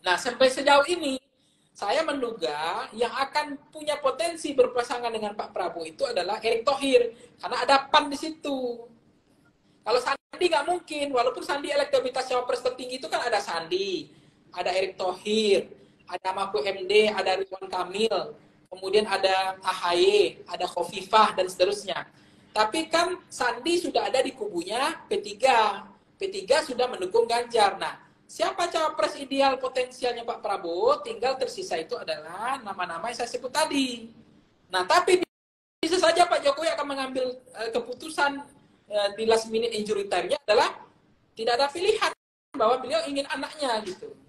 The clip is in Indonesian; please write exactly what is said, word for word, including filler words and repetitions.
Nah, sampai sejauh ini saya menduga yang akan punya potensi berpasangan dengan Pak Prabowo itu adalah Erick Thohir, karena ada PAN di situ. Kalau Sandi nggak mungkin, walaupun Sandi elektabilitas cawapres tertinggi itu kan ada Sandi, ada Erick Thohir, ada Mahfud M D, ada Ridwan Kamil, kemudian ada A H Y, ada Khofifah, dan seterusnya. Tapi kan Sandi sudah ada di kubunya P tiga. P tiga sudah mendukung Ganjar. Nah, siapa cawapres ideal potensialnya Pak Prabowo? Tinggal tersisa itu adalah nama-nama yang saya sebut tadi. Nah, tapi bisa saja Pak Jokowi akan mengambil uh, keputusan uh, di last minute injury time-nya adalah tidak ada pilihan bahwa beliau ingin anaknya gitu.